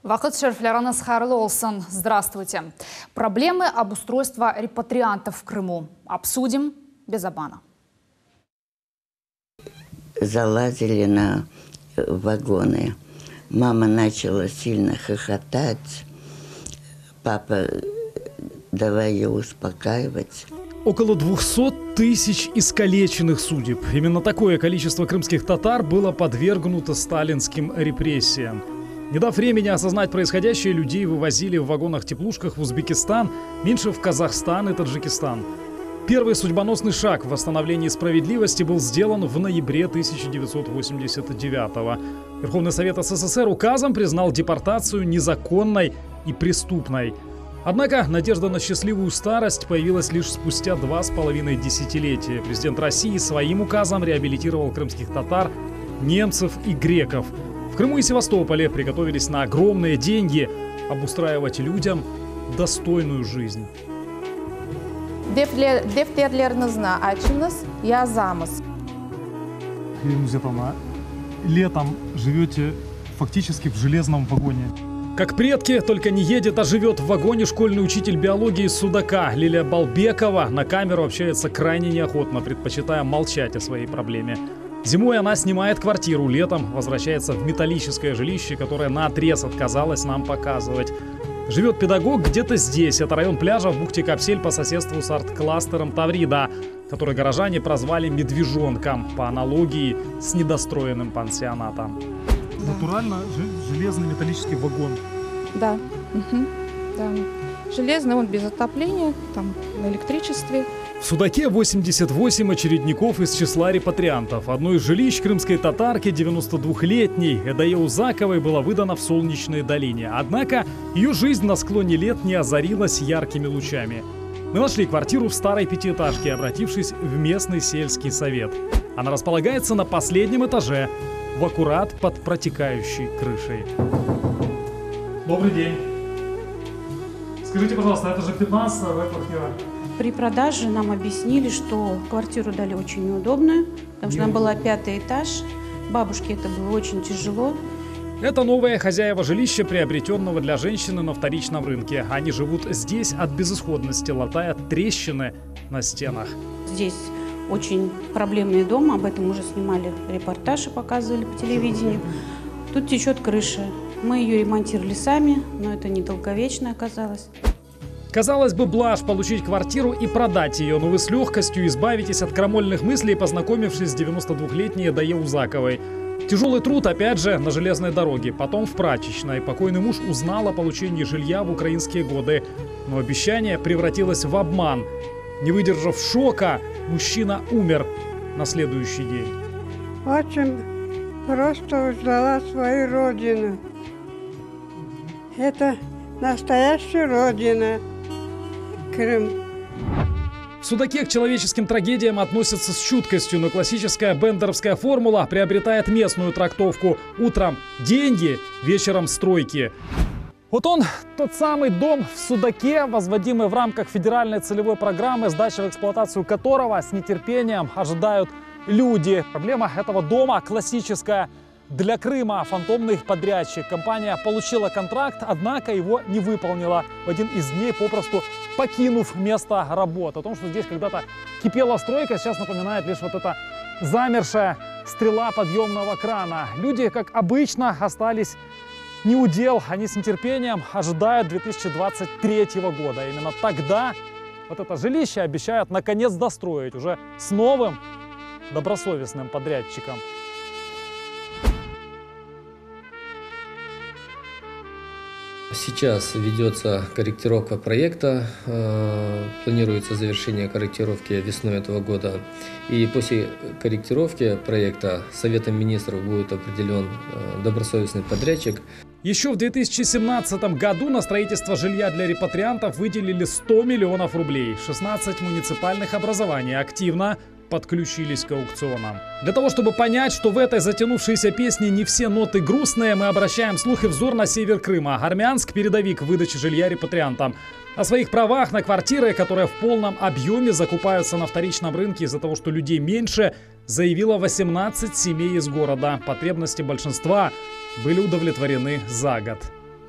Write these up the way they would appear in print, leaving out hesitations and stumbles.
Вақыт шерфлерана схарлы олсын. Здравствуйте. Проблемы обустройства репатриантов в Крыму. Обсудим без обмана. Залазили на вагоны. Мама начала сильно хохотать. Папа, давай ее успокаивать. Около 200 тысяч искалеченных судеб. Именно такое количество крымских татар было подвергнуто сталинским репрессиям. Не дав времени осознать происходящее, людей вывозили в вагонах-теплушках в Узбекистан, меньше в Казахстан и Таджикистан. Первый судьбоносный шаг в восстановлении справедливости был сделан в ноябре 1989-го. Верховный Совет СССР указом признал депортацию незаконной и преступной. Однако надежда на счастливую старость появилась лишь спустя 2,5 десятилетия. Президент России своим указом реабилитировал крымских татар, немцев и греков. В Крыму и Севастополе приготовились на огромные деньги обустраивать людям достойную жизнь. Defterlerinizni açınız, yazamız. Летом живете фактически в железном вагоне. Как предки, только не едет, а живет в вагоне школьный учитель биологии из Судака. Лилия Балбекова на камеру общается крайне неохотно, предпочитая молчать о своей проблеме. Зимой она снимает квартиру, летом возвращается в металлическое жилище, которое наотрез отказалось нам показывать. Живет педагог где-то здесь. Это район пляжа в бухте Капсель по соседству с арт-кластером Таврида, который горожане прозвали «медвежонком» по аналогии с недостроенным пансионатом. Натурально железный металлический вагон. Да. Да. Железный, он без отопления, там на электричестве. В Судаке 88 очередников из числа репатриантов. Одно из жилищ крымской татарки, 92-летней Эдае Узаковой, было выдано в Солнечной долине. Однако ее жизнь на склоне лет не озарилась яркими лучами. Мы нашли квартиру в старой пятиэтажке, обратившись в местный сельский совет. Она располагается на последнем этаже, в аккурат под протекающей крышей. Добрый день. Скажите, пожалуйста, это же 15-я квартира? При продаже нам объяснили, что квартиру дали очень неудобную, потому что она была 5-й этаж. Бабушке это было очень тяжело. Это новое хозяева жилища, приобретенного для женщины на вторичном рынке. Они живут здесь от безысходности, латая трещины на стенах. Здесь очень проблемный дом, об этом уже снимали репортаж и показывали по телевидению. Тут течет крыша. Мы ее ремонтировали сами, но это недолговечно оказалось. Казалось бы, блажь получить квартиру и продать ее, но вы с легкостью избавитесь от крамольных мыслей, познакомившись с 92-летней Эдае Узаковой. Тяжелый труд, опять же, на железной дороге, потом в прачечной. Покойный муж узнал о получении жилья в украинские годы, но обещание превратилось в обман. Не выдержав шока, мужчина умер на следующий день. Очень просто узнала свою родину. Это настоящая родина. Крым. В Судаке к человеческим трагедиям относятся с чуткостью, но классическая бендеровская формула приобретает местную трактовку. Утром деньги, вечером стройки. Вот он, тот самый дом в Судаке, возводимый в рамках федеральной целевой программы, сдача в эксплуатацию которого с нетерпением ожидают люди. Проблема этого дома классическая. Для Крыма фантомный подрядчик. Компания получила контракт, однако его не выполнила. В один из дней попросту покинув место работы. О том, что здесь когда-то кипела стройка, сейчас напоминает лишь вот эта замершая стрела подъемного крана. Люди, как обычно, остались не у дел. Они с нетерпением ожидают 2023 года. Именно тогда вот это жилище обещают наконец достроить уже с новым добросовестным подрядчиком. Сейчас ведется корректировка проекта, планируется завершение корректировки весной этого года. И после корректировки проекта Советом министров будет определен добросовестный подрядчик. Еще в 2017 году на строительство жилья для репатриантов выделили 100 миллионов рублей. 16 муниципальных образований активно подключились к аукционам. Для того, чтобы понять, что в этой затянувшейся песне не все ноты грустные, мы обращаем слух и взор на север Крыма. Армянск – передовик в выдаче жилья репатриантам. О своих правах на квартиры, которые в полном объеме закупаются на вторичном рынке из-за того, что людей меньше, заявило 18 семей из города. Потребности большинства были удовлетворены за год.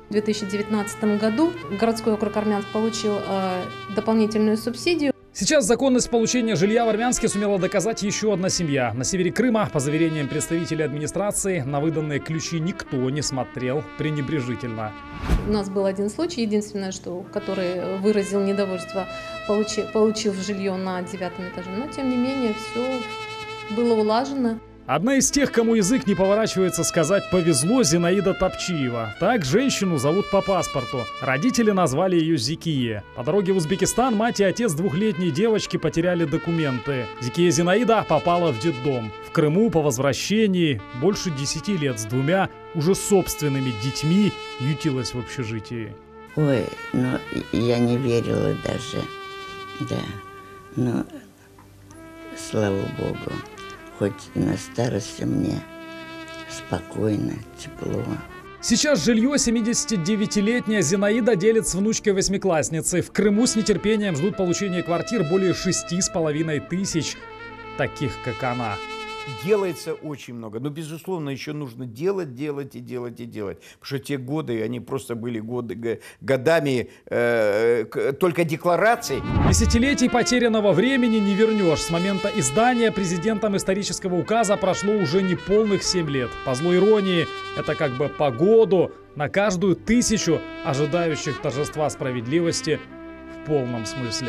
В 2019 году городской округ Армянск получил дополнительную субсидию. Сейчас законность получения жилья в Армянске сумела доказать еще одна семья. На севере Крыма, по заверениям представителей администрации, на выданные ключи никто не смотрел пренебрежительно. У нас был один случай, единственное, который выразил недовольство, получив жилье на 9-м этаже. Но, тем не менее, все было улажено. Одна из тех, кому язык не поворачивается сказать «повезло», Зинаида Топчиева. Так женщину зовут по паспорту. Родители назвали ее Зикие. По дороге в Узбекистан мать и отец двухлетней девочки потеряли документы. Зикия Зинаида попала в детдом. В Крыму по возвращении больше 10 лет с 2 уже собственными детьми ютилась в общежитии. Ой, ну я не верила даже, да, но слава Богу. Хоть на старости мне спокойно, тепло. Сейчас жилье 79-летняя Зинаида делит с внучкой 8-классницы. В Крыму с нетерпением ждут получения квартир более 6,5 тысяч, таких как она. Делается очень много, но, безусловно, еще нужно делать. Потому что те годы, они просто были годами только деклараций. Десятилетий потерянного времени не вернешь. С момента издания президентом исторического указа прошло уже неполных 7 лет. По злой иронии, это как бы по году на каждую 1000 ожидающих торжества справедливости в полном смысле.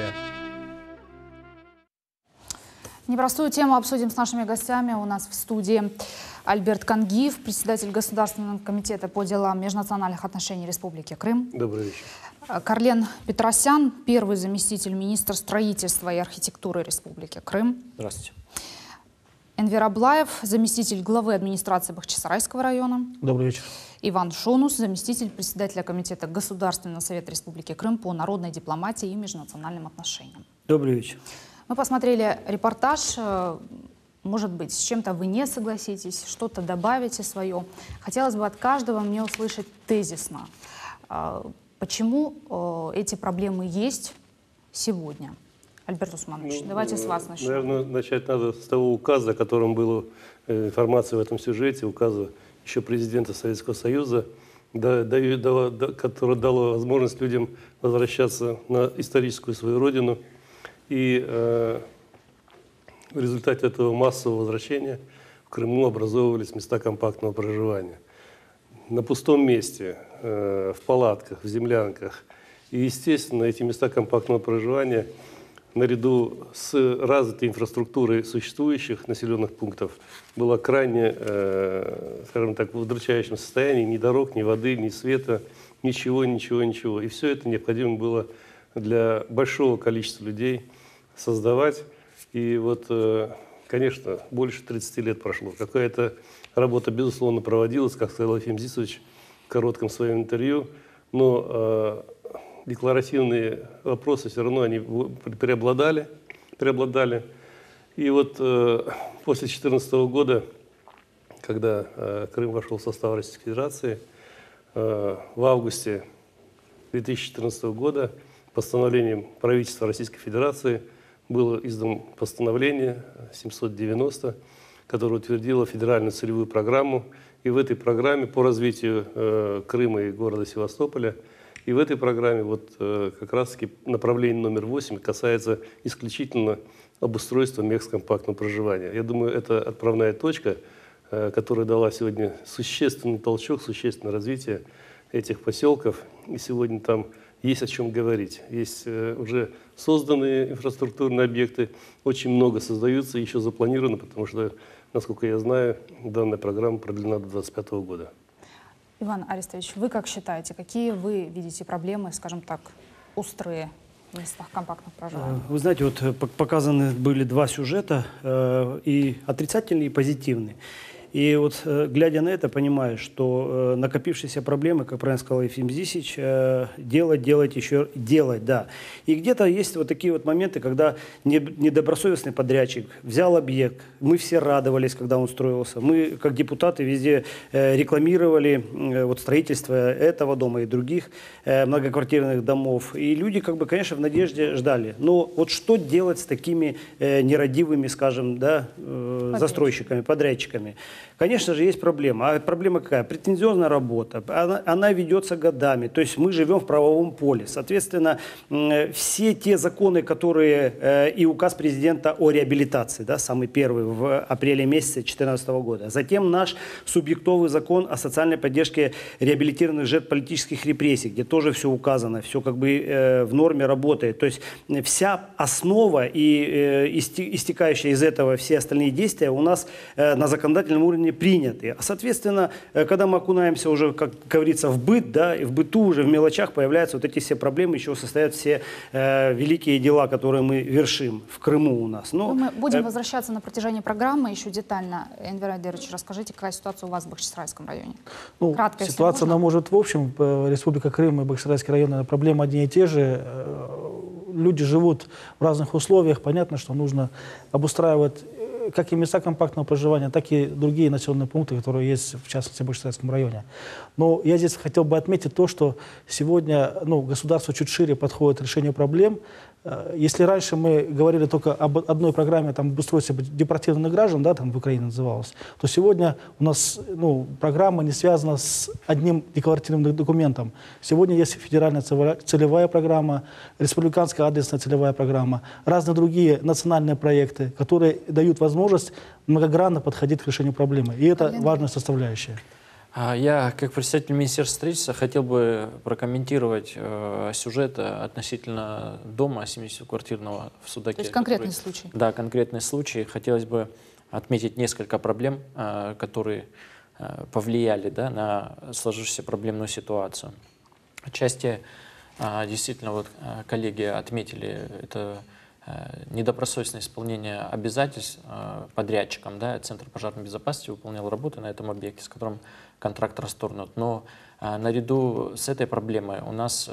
Непростую тему обсудим с нашими гостями. У нас в студии Альберт Кангиев, председатель Государственного комитета по делам межнациональных отношений Республики Крым. Добрый вечер. Карлен Петросян, первый заместитель министра строительства и архитектуры Республики Крым. Здравствуйте. Энвер Аблаев, заместитель главы администрации Бахчисарайского района. Добрый вечер. Иван Шонус, заместитель председателя комитета Государственного совета Республики Крым по народной дипломатии и межнациональным отношениям. Добрый вечер. Мы посмотрели репортаж. Может быть, с чем-то вы не согласитесь, что-то добавите свое. Хотелось бы от каждого мне услышать тезисно, почему эти проблемы есть сегодня. Альберт Усманович, давайте с вас начнем. Наверное, начать надо с того указа, о котором была информация в этом сюжете, указа еще президента Советского Союза, которое дало возможность людям возвращаться на историческую свою родину. И в результате этого массового возвращения в Крыму образовывались места компактного проживания. На пустом месте, в палатках, в землянках. И, естественно, эти места компактного проживания, наряду с развитой инфраструктурой существующих населенных пунктов, была крайне, скажем так, в удручающем состоянии. Ни дорог, ни воды, ни света, ничего. И все это необходимо было для большого количества людей создавать. И вот, конечно, больше 30 лет прошло. Какая-то работа, безусловно, проводилась, как сказал Ефим Зисович в коротком своем интервью, но декларативные вопросы все равно они преобладали. И вот после 2014 года, когда Крым вошел в состав Российской Федерации, в августе 2014 года постановлением правительства Российской Федерации было издано постановление 790, которое утвердило федеральную целевую программу. И в этой программе по развитию Крыма и города Севастополя, и в этой программе вот как раз-таки направление номер 8 касается исключительно обустройства мест компактного проживания. Я думаю, это отправная точка, которая дала сегодня существенный толчок, существенное развитие этих поселков. И сегодня там есть о чем говорить. Есть уже созданные инфраструктурные объекты, очень много создаются, еще запланировано, потому что, насколько я знаю, данная программа продлена до 2025 года. Иван Арестович, вы как считаете, какие вы видите проблемы, скажем так, острые в местах компактных проживания? Вы знаете, вот показаны были 2 сюжета, и отрицательный, и позитивный. И вот, глядя на это, понимаешь, что накопившиеся проблемы, как правильно сказал Ефим Зисич, делать, да. И где-то есть вот такие вот моменты, когда недобросовестный подрядчик взял объект, мы все радовались, когда он строился, мы, как депутаты, везде рекламировали вот строительство этого дома и других многоквартирных домов. И люди, как бы, конечно, в надежде ждали. Но вот что делать с такими нерадивыми, скажем, да, застройщиками, подрядчиками? Конечно же, есть проблема. А проблема какая? Претензионная работа. Она ведется годами. То есть мы живем в правовом поле. Соответственно, все те законы, которые и указ президента о реабилитации, да, самый первый в апреле месяце 2014 года. Затем наш субъектовый закон о социальной поддержке реабилитированных жертв политических репрессий, где тоже все указано, все как бы в норме работает. То есть вся основа и истекающая из этого все остальные действия у нас на законодательном уровне приняты. А соответственно, когда мы окунаемся уже, как говорится, в быт, да, и в быту уже в мелочах появляются вот эти все проблемы, еще состоят все великие дела, которые мы вершим в Крыму у нас. Но, мы будем возвращаться на протяжении программы еще детально. Энвер Айдерович, расскажите, какая ситуация у вас в Бахчисарайском районе? Ну, кратко, ситуация, она может в общем, Республика Крым и Бахчисарайский район, проблемы одни и те же. Люди живут в разных условиях. Понятно, что нужно обустраивать как и места компактного проживания, так и другие населенные пункты, которые есть, в частности, в Бахчисарайском районе. Но я здесь хотел бы отметить то, что сегодня государство чуть шире подходит к решению проблем. Если раньше мы говорили только об одной программе, там, обустройстве депортированных граждан, да, там в Украине называлось, то сегодня у нас программа не связана с одним декларативным документом. Сегодня есть федеральная целевая программа, республиканская адресная целевая программа, разные другие национальные проекты, которые дают возможность многогранно подходить к решению проблемы. И это важная составляющая. Я, как представитель Министерства строительства, хотел бы прокомментировать сюжет относительно дома 70-квартирного в Судаке. То есть конкретный случай? Да, конкретный случай. Хотелось бы отметить несколько проблем, которые повлияли, да, на сложившуюся проблемную ситуацию. Отчасти, действительно, вот коллеги отметили, это недобросовестное исполнение обязательств подрядчиком. Да, Центр пожарной безопасности выполнял работы на этом объекте, с которым контракт расторгнут. Но наряду с этой проблемой у нас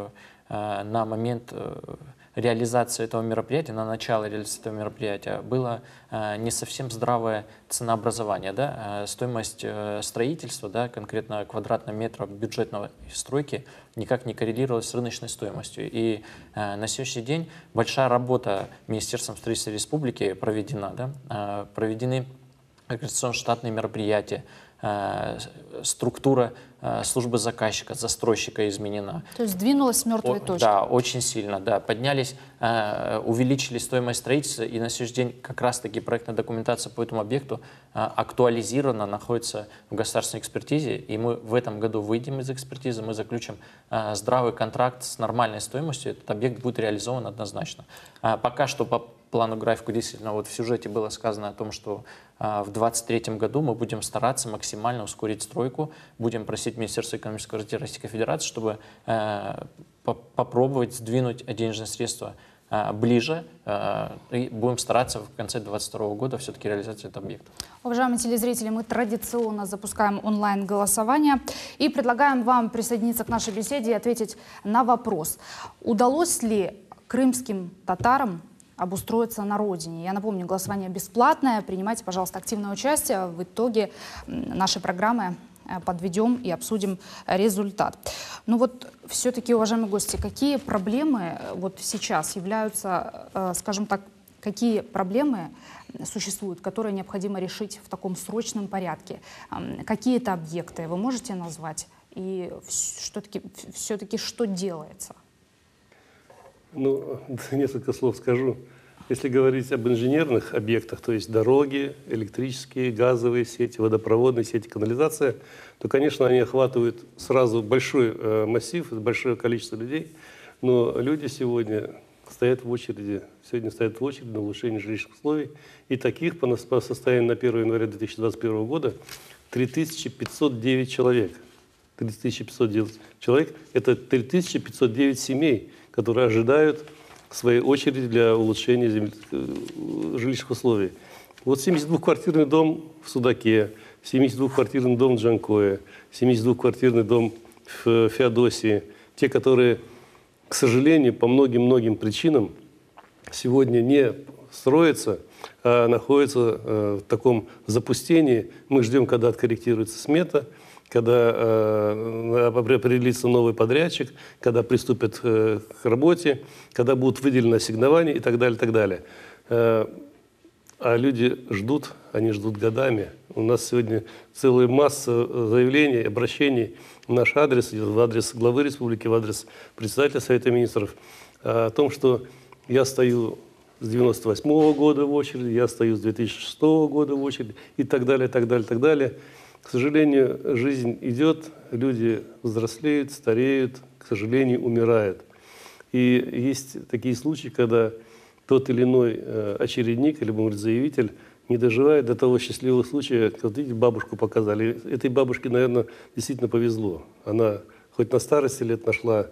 на момент реализации этого мероприятия, на начало реализации этого мероприятия было не совсем здравое ценообразование. Да? Стоимость строительства, да, конкретно квадратного метра бюджетной стройки, никак не коррелировалась с рыночной стоимостью. И на сегодняшний день большая работа Министерством строительства Республики проведена. Да? Проведены организационно-штатные мероприятия, структура службы заказчика, застройщика изменена. То есть сдвинулась с мертвой точки. Да, очень сильно. Да. Поднялись, увеличили стоимость строительства, и на сегодняшний день как раз-таки проектная документация по этому объекту актуализирована, находится в государственной экспертизе, и мы в этом году выйдем из экспертизы, мы заключим здравый контракт с нормальной стоимостью, этот объект будет реализован однозначно. Пока что по плану графику действительно вот в сюжете было сказано о том, что в 2023 году мы будем стараться максимально ускорить стройку, будем просить Министерство экономического развития Российской Федерации, чтобы попробовать сдвинуть денежные средства ближе, и будем стараться в конце 2022 года все-таки реализовать этот объект. Уважаемые телезрители, мы традиционно запускаем онлайн-голосование и предлагаем вам присоединиться к нашей беседе и ответить на вопрос: удалось ли крымским татарам обустроиться на родине? Я напомню, голосование бесплатное. Принимайте, пожалуйста, активное участие. В итоге нашей программы подведем и обсудим результат. Ну вот, все-таки, уважаемые гости, какие проблемы вот сейчас являются, скажем так, какие проблемы существуют, которые необходимо решить в таком срочном порядке? Какие-то объекты вы можете назвать? И все-таки что делается? Ну, несколько слов скажу. Если говорить об инженерных объектах, то есть дороги, электрические, газовые сети, водопроводные сети, канализация, то, конечно, они охватывают сразу большой массив, большое количество людей. Но люди сегодня стоят в очереди на улучшение жилищных условий. И таких по состоянию на 1 января 2021 года 3509 человек. 3509 человек – это 3509 семей, которые ожидают своей очереди для улучшения жилищных условий. Вот 72-квартирный дом в Судаке, 72-квартирный дом в Джанкое, 72-квартирный дом в Феодосии. Те, которые, к сожалению, по многим-многим причинам сегодня не строятся, а находятся в таком запустении. Мы ждем, когда откорректируется смета, когда определится новый подрядчик, когда приступят к работе, когда будут выделены ассигнования и так далее, так далее. А люди ждут, они ждут годами. У нас сегодня целая масса заявлений, обращений в наш адрес, в адрес главы республики, в адрес председателя Совета министров, о том, что я стою с 98 года в очереди, я стою с 2006 года в очереди и так далее, так далее, так далее. К сожалению, жизнь идет, люди взрослеют, стареют, к сожалению, умирают. И есть такие случаи, когда тот или иной очередник или, может, заявитель не доживает до того счастливого случая, как, вот видите, бабушку показали. Этой бабушке, наверное, действительно повезло. Она хоть на старости лет нашла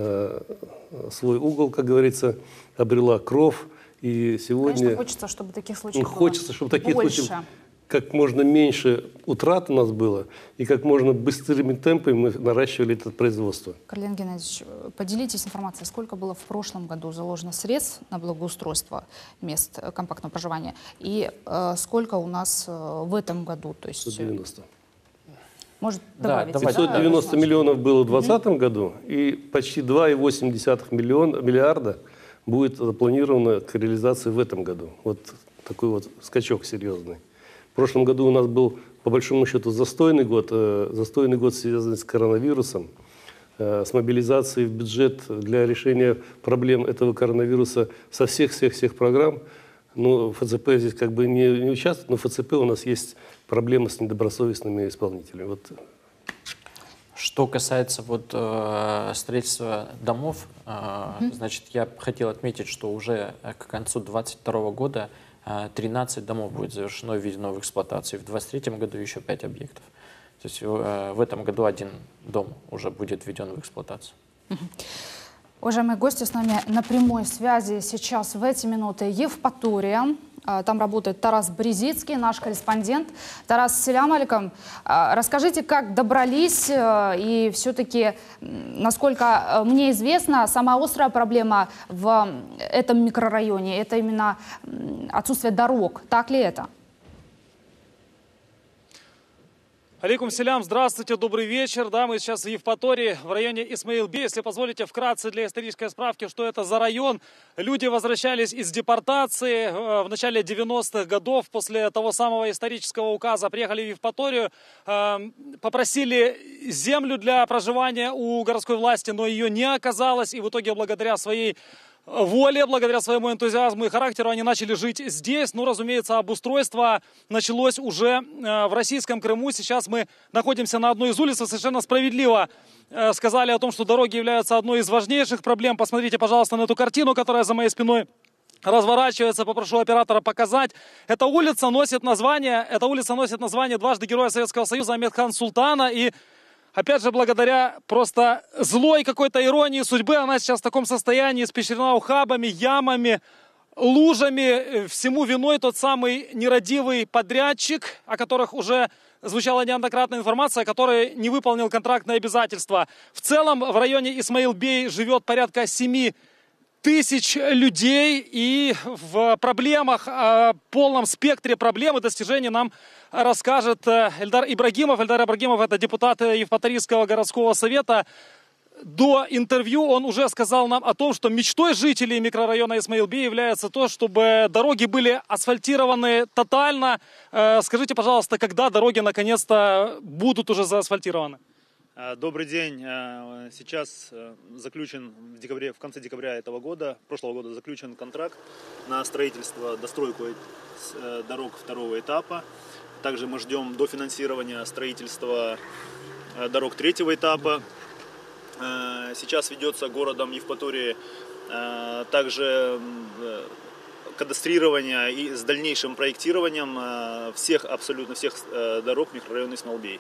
свой угол, как говорится, обрела кров. И сегодня... Конечно, хочется, чтобы таких случаев хочется, чтобы таких больше. случаев как можно меньше утрат у нас было, и как можно быстрыми темпами мы наращивали это производство. Карлен Геннадьевич, поделитесь информацией, сколько было в прошлом году заложено средств на благоустройство мест компактного проживания, и сколько у нас в этом году? То есть, 190. Может добавить? 590 миллионов было в 2020 году, и почти 2,8 миллиарда будет запланировано к реализации в этом году. Вот такой вот скачок серьезный. В прошлом году у нас был, по большому счету, застойный год связанный с коронавирусом, с мобилизацией в бюджет для решения проблем этого коронавируса со всех программ. Ну, ФЦП здесь как бы не участвует, но в ФЦП у нас есть проблемы с недобросовестными исполнителями. Вот. Что касается вот, строительства домов, значит, я хотел отметить, что уже к концу 2022 года 13 домов будет завершено и введено в эксплуатацию. В 2023 году еще 5 объектов. То есть в этом году 1 дом уже будет введен в эксплуатацию. Уважаемые гости, с нами на прямой связи сейчас в эти минуты Евпатория. Там работает Тарас Брезицкий, наш корреспондент. Тарас, селям алейкум. Расскажите, как добрались, и все-таки, насколько мне известно, самая острая проблема в этом микрорайоне – это именно отсутствие дорог. Так ли это? Алейкум селям, здравствуйте, добрый вечер. Да, мы сейчас в Евпатории, в районе Исмаил-Бей. Если позволите, вкратце для исторической справки, что это за район. Люди возвращались из депортации в начале 90-х годов, после того самого исторического указа. Приехали в Евпаторию, попросили землю для проживания у городской власти, но ее не оказалось. И в итоге, благодаря своей воле, благодаря своему энтузиазму и характеру, они начали жить здесь. Ну, разумеется, обустройство началось уже в российском Крыму. Сейчас мы находимся на одной из улиц. Вы совершенно справедливо сказали о том, что дороги являются одной из важнейших проблем. Посмотрите, пожалуйста, на эту картину, которая за моей спиной разворачивается. Попрошу оператора показать. Эта улица носит название дважды Героя Советского Союза Ахмедхана Султана. И опять же, благодаря просто злой какой-то иронии судьбы, она сейчас в таком состоянии, испещрена ухабами, ямами, лужами. Всему виной тот самый нерадивый подрядчик, о которых уже звучала неоднократная информация, который не выполнил контрактные обязательства. В целом в районе Исмаил-Бей живет порядка 7 тысяч людей, и в проблемах, в полном спектре проблем и достижений нам расскажет Эльдар Ибрагимов. Эльдар Ибрагимов – это депутат Евпаторийского городского совета. До интервью он уже сказал нам о том, что мечтой жителей микрорайона Исмаил-Бей является то, чтобы дороги были асфальтированы тотально. Скажите, пожалуйста, когда дороги наконец-то будут уже заасфальтированы? Добрый день. Сейчас заключен в конце декабря прошлого года заключен контракт на строительство, достройку дорог второго этапа. Также мы ждем дофинансирования строительства дорог третьего этапа. Сейчас ведется городом Евпатории также кадастрирование и с дальнейшим проектированием абсолютно всех дорог микрорайона Исмаил-Бей.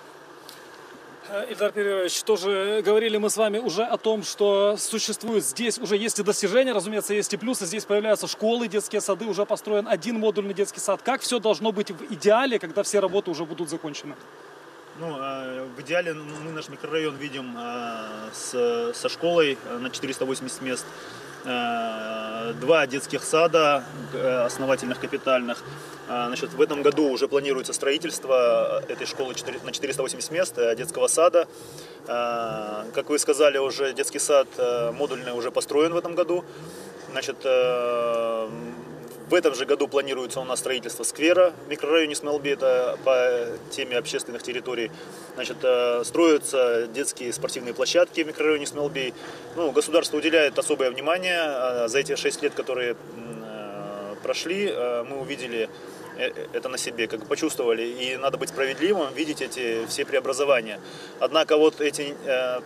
Эльдар Перерович, тоже говорили мы с вами уже о том, что существует здесь, уже есть и достижения, разумеется, есть и плюсы. Здесь появляются школы, детские сады, уже построен 1 модульный детский сад. Как все должно быть в идеале, когда все работы уже будут закончены? В идеале мы наш микрорайон видим со школой на 480 мест, 2 детских сада основательных, капитальных. В этом году уже планируется строительство этой школы на 480 мест, детского сада. Как вы сказали, уже детский сад модульный уже построен в этом году. В этом же году планируется у нас строительство сквера в микрорайоне Исмаилбей, это по теме общественных территорий. Значит, строятся детские спортивные площадки в микрорайоне Исмаилбей. Ну, государство уделяет особое внимание. За эти 6 лет, которые прошли, мы увидели это на себе, как почувствовали. И надо быть справедливым, видеть эти все преобразования. Однако вот эти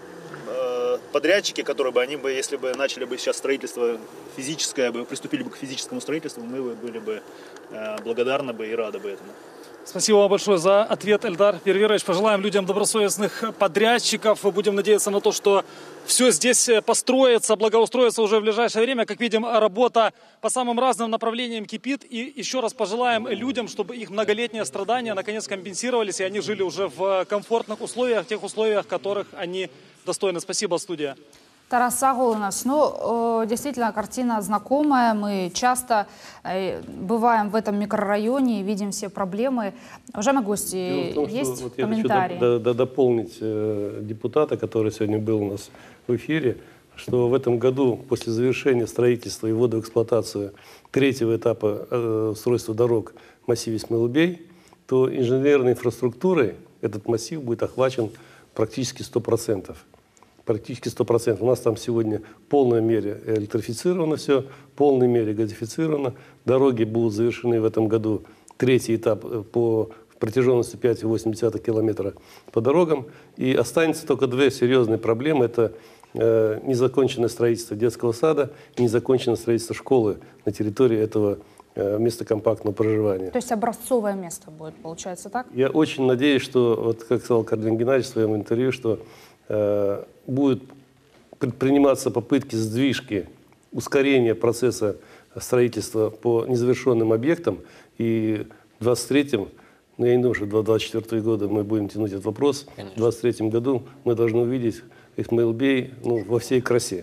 подрядчики, которые бы, они бы, если бы начали бы сейчас строительство физическое, приступили бы к физическому строительству, мы были бы благодарны бы и рады бы этому. Спасибо вам большое за ответ, Эльдар Перверович. Пожелаем людям добросовестных подрядчиков. Будем надеяться на то, что все здесь построится, благоустроится уже в ближайшее время. Как видим, работа по самым разным направлениям кипит. И еще раз пожелаем людям, чтобы их многолетние страдания наконец компенсировались, и они жили уже в комфортных условиях, тех условиях, которых они достойны. Спасибо, студия. Тарас Сагулович, ну, действительно, картина знакомая. Мы часто бываем в этом микрорайоне и видим все проблемы. Уважаемые гости, том, есть вот комментарии? Я хочу дополнить депутата, который сегодня был у нас в эфире, что в этом году, после завершения строительства и ввода в эксплуатацию 3-го этапа устройства дорог в массиве Исмаилбей, то инженерной инфраструктурой этот массив будет охвачен практически 100%. Практически 100%. У нас там сегодня в полной мере электрифицировано все, в полной мере газифицировано. Дороги будут завершены в этом году. 3-й этап по протяженностью 5,8 километра по дорогам. И останется только 2 серьезные проблемы. Это незаконченное строительство детского сада и незаконченное строительство школы на территории этого места компактного проживания. То есть образцовое место будет, получается, так? Я очень надеюсь, что, вот как сказал Кардин Геннадьевич в своем интервью, что будут предприниматься попытки сдвижки, ускорения процесса строительства по незавершенным объектам. И в 2023, ну я не думаю, что в 2024 году мы будем тянуть этот вопрос. Конечно. В 2023 году мы должны увидеть Исмаилбей во всей красе.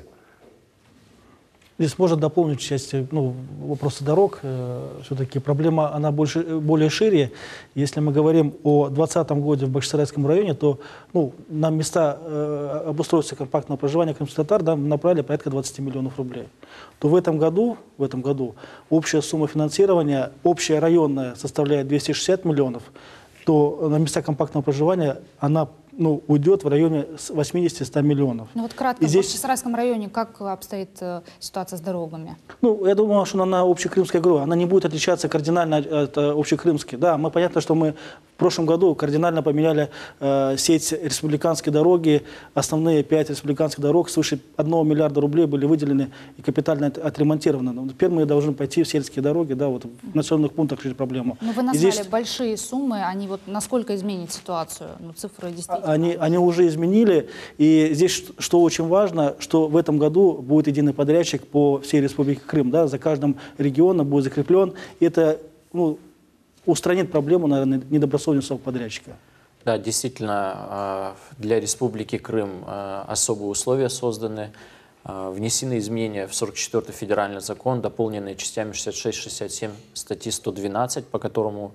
Здесь можно дополнить часть вопроса дорог. Все-таки проблема она более шире. Если мы говорим о 2020 году в Бахчисарайском районе, то на места обустройства компактного проживания крымских татар направили порядка 20 миллионов рублей. То в этом году общая сумма финансирования, общая районная, составляет 260 миллионов, то на места компактного проживания она уйдет в районе 80-100 миллионов. Ну вот кратко, в Бахчисарайском районе как обстоит ситуация с дорогами? Я думаю, что она общекрымская группа, она не будет отличаться кардинально от общекрымской. Да, понятно, что мы в прошлом году кардинально поменяли сеть республиканской дороги, основные 5 республиканских дорог, свыше 1 миллиарда рублей были выделены и капитально отремонтированы. Но теперь мы должны пойти в сельские дороги, в населенных пунктах решить проблему. Но вы назвали большие суммы, они насколько изменят ситуацию? Цифры действительно... Они уже изменили, и здесь, что очень важно, что в этом году будет единый подрядчик по всей Республике Крым, за каждым регионом будет закреплен, и это устранит проблему, наверное, недобросовестного подрядчика. Да, действительно, для Республики Крым особые условия созданы. Внесены изменения в 44-й федеральный закон, дополненные частями 66-67 статьи 112, по которому,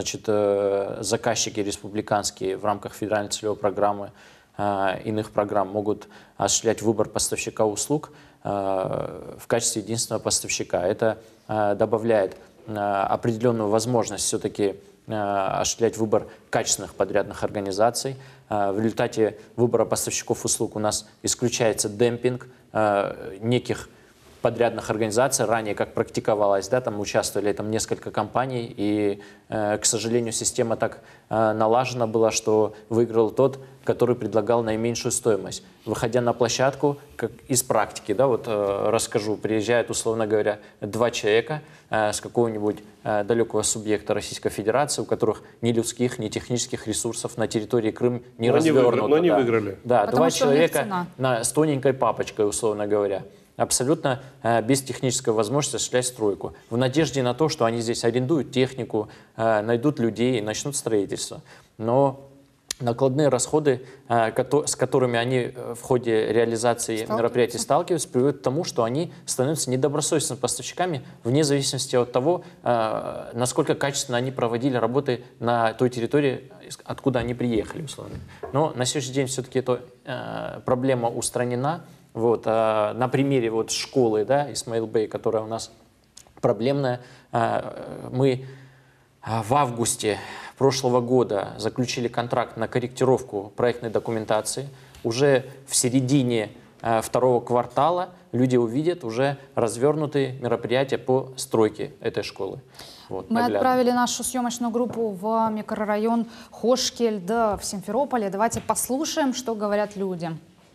заказчики республиканские в рамках федеральной целевой программы, иных программ могут осуществлять выбор поставщика услуг в качестве единственного поставщика. Это добавляет определенную возможность все-таки осуществлять выбор качественных подрядных организаций. В результате выбора поставщиков услуг у нас исключается демпинг неких подрядных организаций. Ранее, как практиковалось, там участвовали несколько компаний, и, к сожалению, система так налажена была, что выиграл тот, который предлагал наименьшую стоимость. Выходя на площадку, как из практики, расскажу, приезжают, условно говоря, 2 человека с какого-нибудь далекого субъекта Российской Федерации, у которых ни людских, ни технических ресурсов на территории Крым не развернуто. Но они выиграли. Да, 2 человека с тоненькой папочкой, условно говоря, абсолютно без технической возможности осуществлять стройку, в надежде на то, что они здесь арендуют технику, найдут людей и начнут строительство. Но накладные расходы, с которыми они в ходе реализации мероприятий сталкиваются, приводят к тому, что они становятся недобросовестными поставщиками вне зависимости от того, насколько качественно они проводили работы на той территории, откуда они приехали, условно. Но на сегодняшний день все-таки эта проблема устранена. На примере школы Исмаилбей, которая у нас проблемная. Мы в августе прошлого года заключили контракт на корректировку проектной документации. Уже в середине второго квартала люди увидят уже развернутые мероприятия по стройке этой школы. Вот, Мы наглядно. отправили нашу съемочную группу в микрорайон Хошкельда в Симферополе. Давайте послушаем, что говорят люди.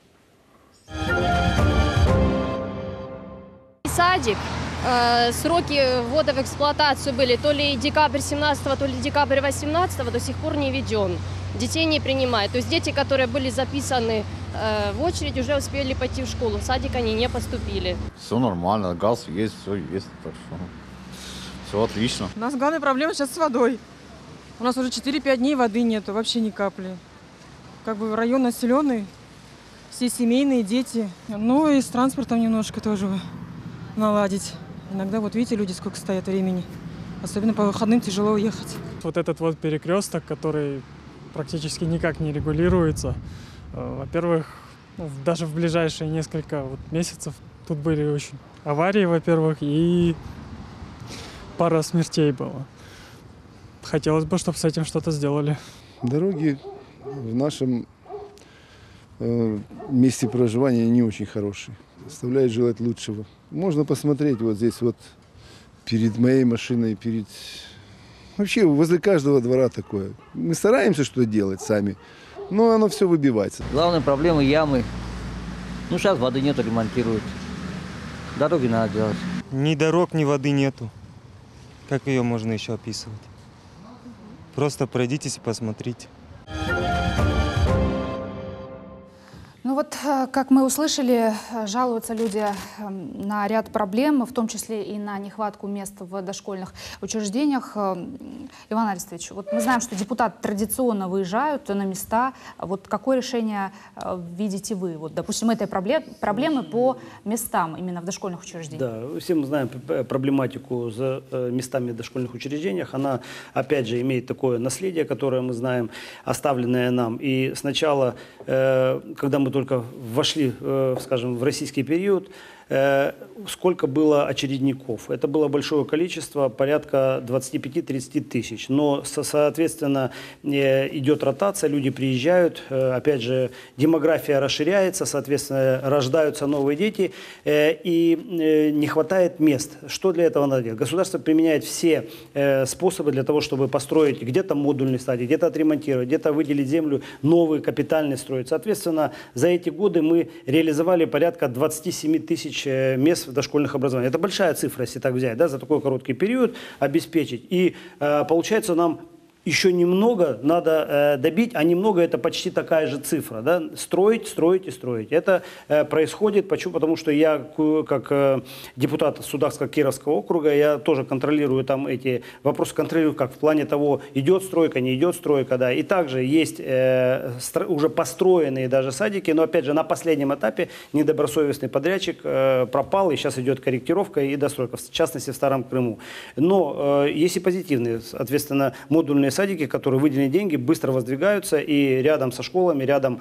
Садик. Сроки ввода в эксплуатацию были то ли декабрь 17, то ли декабрь 18, до сих пор не введен. Детей не принимают. То есть дети, которые были записаны в очередь, уже успели пойти в школу. В садик они не поступили. Все нормально, газ есть, все есть, так что все отлично. У нас главная проблема сейчас с водой. У нас уже 4-5 дней воды нету, вообще ни капли. Как бы район населенный, все семейные, дети. Ну и с транспортом немножко тоже наладить. Иногда, вот видите, люди сколько стоят времени. Особенно по выходным тяжело уехать. Вот этот вот перекресток, который практически никак не регулируется. Во-первых, даже в ближайшие несколько месяцев тут были очень аварии, во-первых, и пара смертей было. Хотелось бы, чтобы с этим что-то сделали. Дороги в нашем месте проживания не очень хорошие. Оставляют желать лучшего. Можно посмотреть вот здесь вот перед моей машиной, вообще возле каждого двора такое. Мы стараемся что-то делать сами, но оно все выбивается. Главная проблема — ямы. Ну, сейчас воды нету, ремонтируют. Дороги надо делать. Ни дорог, ни воды нету. Как ее можно еще описывать? Просто пройдитесь и посмотрите. Ну вот, как мы услышали, жалуются люди на ряд проблем, в том числе и на нехватку мест в дошкольных учреждениях. Иван Арестович, вот мы знаем, что депутаты традиционно выезжают на места. Вот какое решение видите вы? Вот, допустим, этой проблемы по местам именно в дошкольных учреждениях. Да, все мы знаем проблематику за местами в дошкольных учреждениях. Она, опять же, имеет такое наследие, которое мы знаем, оставленное нам. И сначала, когда мы только вошли, скажем, в российский период, сколько было очередников. Это было большое количество, порядка 25-30 тысяч. Но, соответственно, идет ротация, люди приезжают, опять же, демография расширяется, соответственно, рождаются новые дети, и не хватает мест. Что для этого надо делать? Государство применяет все способы для того, чтобы построить где-то модульный стадий, где-то отремонтировать, где-то выделить землю, новые капитальные строить. Соответственно, за эти годы мы реализовали порядка 27 тысяч мест в дошкольных образованиях. Это большая цифра, если так взять, да, за такой короткий период обеспечить. И получается, нам еще немного надо добить, а немного — это почти такая же цифра. Да? Строить, строить и строить. Это происходит. Почему? Потому что я, как депутат Судакско-Кировского округа, я тоже контролирую там эти вопросы, контролирую как в плане того, идет стройка, не идет стройка. Да? И также есть уже построенные даже садики, но опять же на последнем этапе недобросовестный подрядчик пропал, и сейчас идет корректировка и достройка, в частности в Старом Крыму. Но есть и позитивные, соответственно, модульные садики, которые выделены деньги, быстро воздвигаются, и рядом со школами, рядом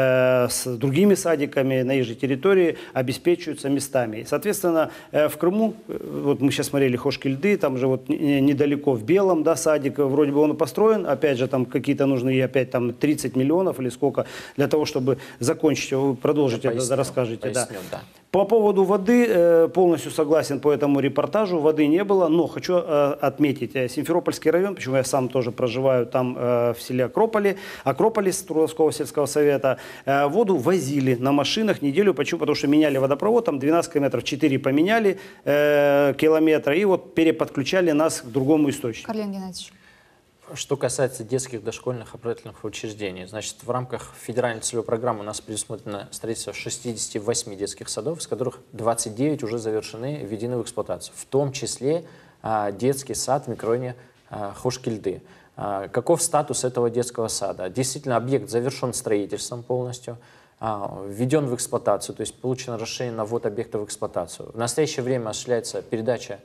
с другими садиками на их же территории обеспечиваются местами. И, соответственно, в Крыму, вот мы сейчас смотрели Хошкельды, там же вот недалеко в Белом, да, садик, вроде бы он построен, опять же там какие-то нужны опять там 30 миллионов или сколько для того, чтобы закончить его. Вы продолжите, расскажете. Да. По поводу воды полностью согласен по этому репортажу. Воды не было, но хочу отметить Симферопольский район, почему я сам тоже проживаю там в селе Акрополис Трудовского сельского совета. Воду возили на машинах неделю. Почему? Потому что меняли водопровод, там 12 километров, 4 поменяли километра, и вот переподключали нас к другому источнику. Карлен Геннадьевич. Что касается детских дошкольных образовательных учреждений, значит, в рамках федеральной целевой программы у нас предусмотрено строительство 68 детских садов, из которых 29 уже завершены, введены в эксплуатацию, в том числе детский сад в микрорайоне Хошкельды. Каков статус этого детского сада? Действительно, объект завершен строительством полностью, введен в эксплуатацию, то есть получено разрешение на ввод объекта в эксплуатацию. В настоящее время осуществляется передача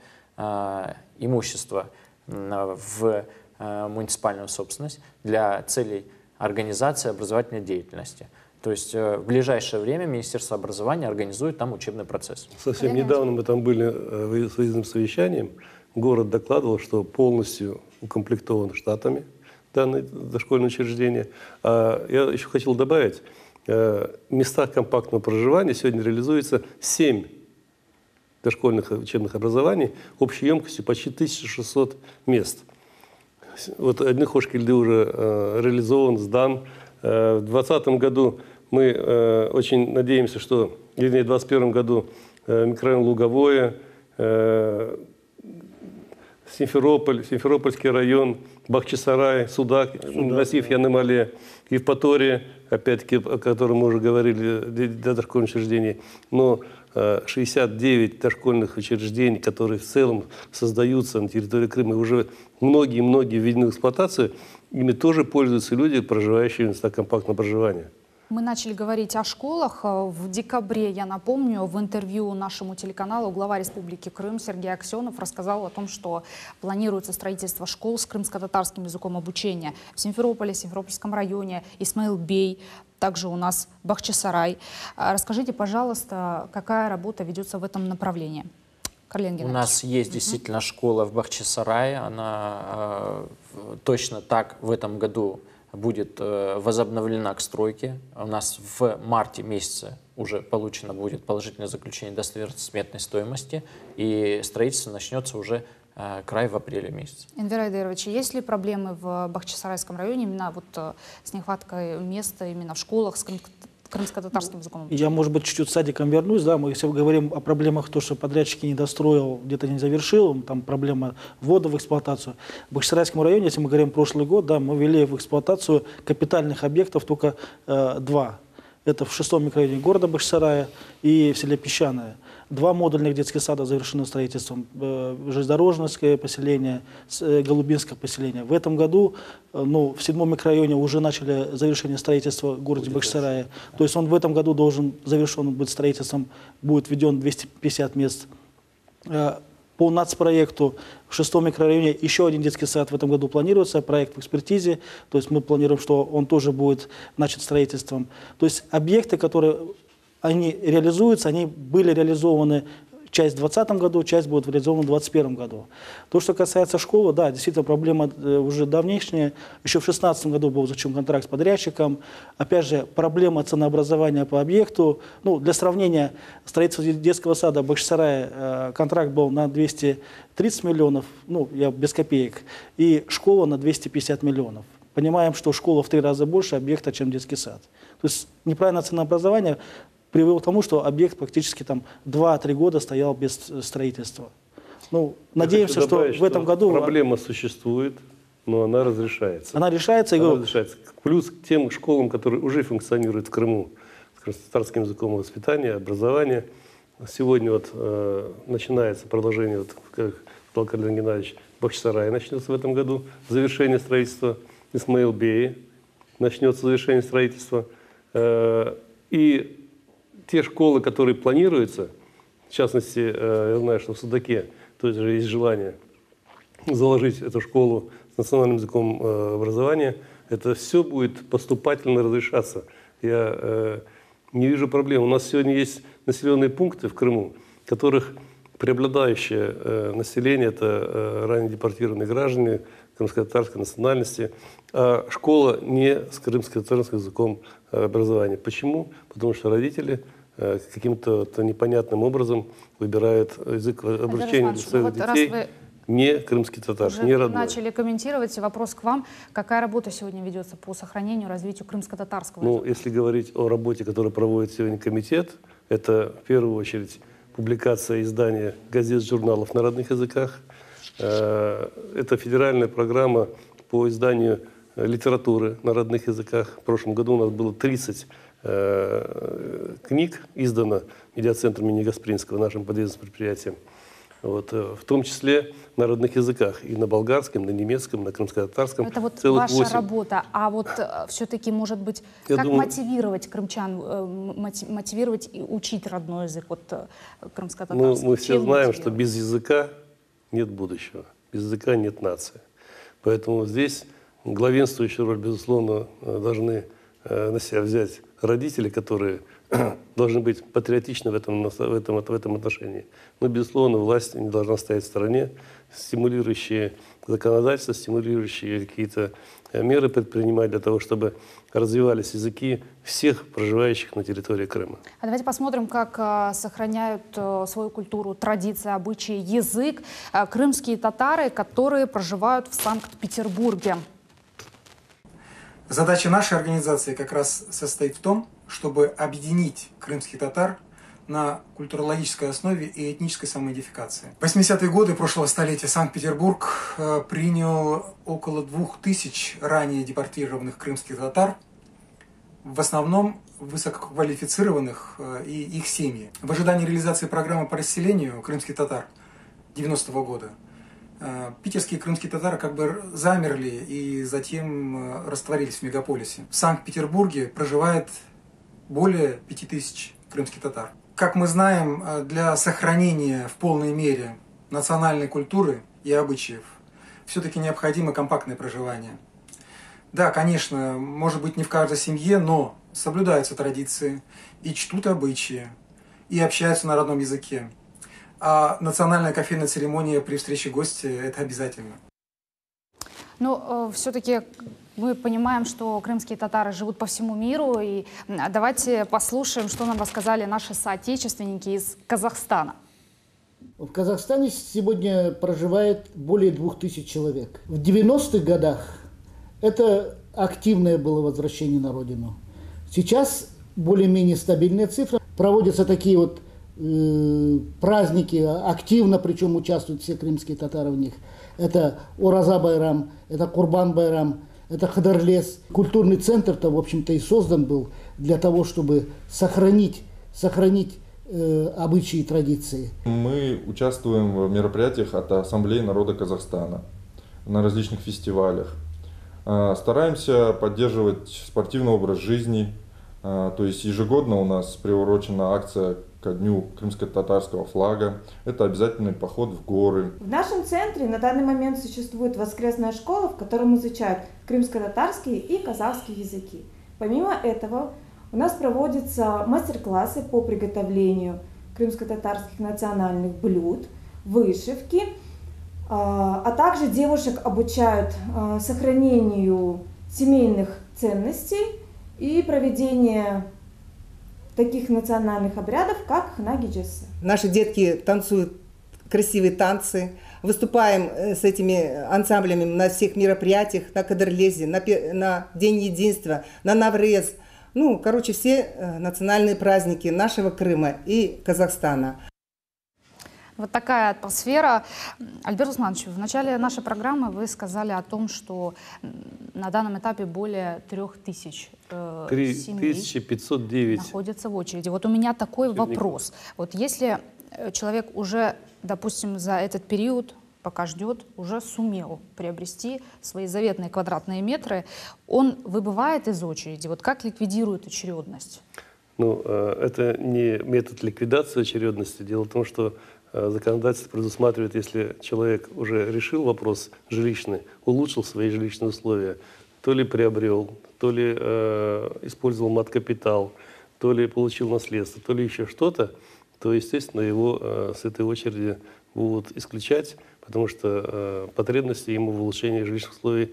имущества в муниципальную собственность для целей организации образовательной деятельности. То есть в ближайшее время Министерство образования организует там учебный процесс. Совсем недавно мы там были с выездным совещанием. Город докладывал, что полностью укомплектован штатами данное дошкольное учреждение. А я еще хотел добавить, в местах компактного проживания сегодня реализуется 7 дошкольных учебных образований общей емкостью почти 1600 мест. Вот один Хошкильды уже реализован, сдан. В 2020 году мы очень надеемся, что, вернее, в 2021 году микрорайон Луговое, Симферопольский район, Бахчисарай, Судак, Насиф, Янымале, Евпатория, опять-таки, о котором мы уже говорили, для дошкольных учреждений. Но 69 дошкольных учреждений, которые в целом создаются на территории Крыма, уже многие-многие введены в эксплуатацию, ими тоже пользуются люди, проживающие в местах компактного проживания. Мы начали говорить о школах. В декабре, я напомню, в интервью нашему телеканалу глава Республики Крым Сергей Аксенов рассказал о том, что планируется строительство школ с крымско-татарским языком обучения в Симферополе, Симферопольском районе, Исмаил-Бей, также у нас Бахчисарай. Расскажите, пожалуйста, какая работа ведется в этом направлении? У нас есть действительно школа в Бахчисарае. Она точно так в этом году будет возобновлена к стройке. У нас в марте месяце уже получено будет положительное заключение достоверной сметной стоимости, и строительство начнется уже край в апреле месяце. Энвер Айдерович, есть ли проблемы в Бахчисарайском районе именно вот с нехваткой места именно в школах с крымско-татарским языком? Я, может быть, чуть-чуть садиком вернусь. Да, мы, если мы говорим о проблемах, то, что подрядчики не достроил, где-то не завершил, там проблема ввода в эксплуатацию. В Бахчисарайском районе, если мы говорим прошлый год, да, мы ввели в эксплуатацию капитальных объектов только 2. Это в 6-м микрорайоне города Бахчисарая и в селе Песчаное. 2 модульных детских сада завершены строительством. Железнодорожное поселение, Голубинское поселение. В этом году, ну, в 7-м микрорайоне уже начали завершение строительства в городе Бахчисарае. То есть он в этом году должен завершен быть строительством, будет введен 250 мест. По нацпроекту в 6-м микрорайоне еще один детский сад в этом году планируется, проект в экспертизе, то есть мы планируем, что он тоже будет начат строительством. То есть объекты, которые они реализуются, они были реализованы часть в 2020 году, часть будет реализована в 2021 году. То, что касается школы, да, действительно проблема уже давнейшняя. Еще в 2016 году был заключен контракт с подрядчиком. Опять же, проблема ценообразования по объекту. Ну, для сравнения, строительство детского сада в Бахчисарае контракт был на 230 миллионов, ну, я без копеек, и школа на 250 миллионов. Понимаем, что школа в 3 раза больше объекта, чем детский сад. То есть неправильное ценообразование привело к тому, что объект практически там 2-3 года стоял без строительства. Ну, надеемся, что в этом году... Проблема существует, но она разрешается. Она решается. Она разрешается. Плюс к тем школам, которые уже функционируют в Крыму, с татарским языком воспитания, образования. Сегодня вот начинается продолжение, вот, как сказал Карлин Геннадьевич, Бахчисарай начнется в этом году, завершение строительства, Исмаил-Бей начнется завершение строительства. И те школы, которые планируются, в частности, я знаю, что в Судаке тоже есть желание заложить эту школу с национальным языком образования, это все будет поступательно разрешаться. Я не вижу проблем. У нас сегодня есть населенные пункты в Крыму, в которых преобладающее население – это ранее депортированные граждане крымско-татарской национальности, а школа не с крымско-татарским языком образования. Почему? Потому что родители каким-то непонятным образом выбирают язык обучения для своих детей не крымский татар, не родной. Начали комментировать. Вопрос к вам. Какая работа сегодня ведется по сохранению, развитию крымско-татарского языка? Ну, если говорить о работе, которую проводит сегодня комитет, это в первую очередь публикация издания газет, журналов на родных языках. Это федеральная программа по изданию литературы на родных языках. В прошлом году у нас было 30 книг издано медиацентром имени Гаспринского, нашим подъездным предприятием. Вот, в том числе на родных языках, и на болгарском, на немецком, на крымско-татарском. Это вот ваша работа. А вот все-таки, может быть, как мотивировать крымчан, мотивировать и учить родной язык, вот крымско-татарский? Мы все знаем, что без языка нет будущего, без языка нет нации. Поэтому здесь главенствующую роль, безусловно, должны на себя взять родители, которые должны быть патриотичны в этом отношении. Но, безусловно, власть не должна стоять в стороне, стимулирующие законодательство, стимулирующие какие-то меры предпринимать для того, чтобы развивались языки всех проживающих на территории Крыма. А давайте посмотрим, как сохраняют свою культуру, традиции, обычаи, язык крымские татары, которые проживают в Санкт-Петербурге. Задача нашей организации как раз состоит в том, чтобы объединить крымских татар на культурологической основе и этнической самоидентификации. В 80-е годы прошлого столетия Санкт-Петербург принял около 2000 ранее депортированных крымских татар, в основном высококвалифицированных и их семьи. В ожидании реализации программы по расселению крымских татар 90-го года питерские крымские татары как бы замерли и затем растворились в мегаполисе. В Санкт-Петербурге проживает более 5000 крымских татар. Как мы знаем, для сохранения в полной мере национальной культуры и обычаев все-таки необходимо компактное проживание. Да, конечно, может быть не в каждой семье, но соблюдаются традиции и чтут обычаи, и общаются на родном языке. А национальная кофейная церемония при встрече гостя – это обязательно. Но все-таки мы понимаем, что крымские татары живут по всему миру. И давайте послушаем, что нам рассказали наши соотечественники из Казахстана. В Казахстане сегодня проживает более 2000 человек. В 90-х годах это активное было возвращение на родину. Сейчас более-менее стабильная цифра. Проводятся такие вот праздники, активно причем участвуют все крымские татары в них. Это Ораза Байрам, это Курбан Байрам, это Хадарлес. Культурный центр-то, в общем-то, и создан был для того, чтобы сохранить обычаи и традиции. Мы участвуем в мероприятиях от Ассамблеи народа Казахстана на различных фестивалях. Стараемся поддерживать спортивный образ жизни. То есть ежегодно у нас приурочена акция ко дню крымско-татарского флага. Это обязательный поход в горы. В нашем центре на данный момент существует воскресная школа, в которой изучают крымско-татарские и казахские языки. Помимо этого, у нас проводятся мастер-классы по приготовлению крымско-татарских национальных блюд, вышивки, а также девушек обучают сохранению семейных ценностей и проведению таких национальных обрядов, как хна-гиджесы. Наши детки танцуют красивые танцы, выступаем с этими ансамблями на всех мероприятиях, на Кадрлезе, на День единства, на Наврез. Ну, короче, все национальные праздники нашего Крыма и Казахстана. Вот такая атмосфера. Альберт Усманович, в начале нашей программы вы сказали о том, что на данном этапе более 3000 семей 3509 находятся в очереди. Вот у меня такой вопрос. Вот если человек уже, допустим, за этот период, пока ждет, уже сумел приобрести свои заветные квадратные метры, он выбывает из очереди. Вот как ликвидирует очередность? Ну, это не метод ликвидации очередности. Дело в том, что законодательство предусматривает, если человек уже решил вопрос жилищный, улучшил свои жилищные условия, то ли приобрел, то ли использовал мат-капитал, то ли получил наследство, то ли еще что-то, то, естественно, его с этой очереди будут исключать, потому что потребности ему в улучшении жилищных условий